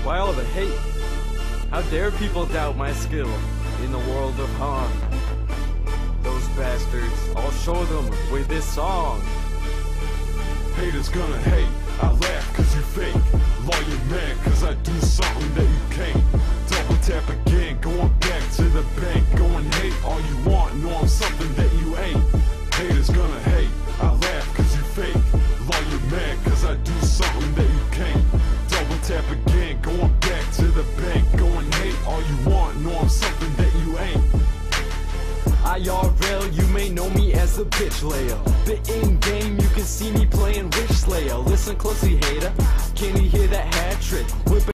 Why all the hate? How dare people doubt my skill in the world of harm? Those bastards, I'll show them with this song. Haters gonna hate, I laugh cause you fake. Lawyer mad cause I do something that you can't. Double tap again, going back to the bank. Go and hate all you want, know I'm something that you ain't. Haters gonna hate, I laugh cause you fake. Lawyer mad cause I do something that you can't. Double tap again, going back to the bank. Go and hate all you want, know I'm something that you ain't. IRL, you may know me as the bitch layer. The in-game, you can see me playing Witch Slayer. Listen closely, hater, can you hear that hat trick? Whip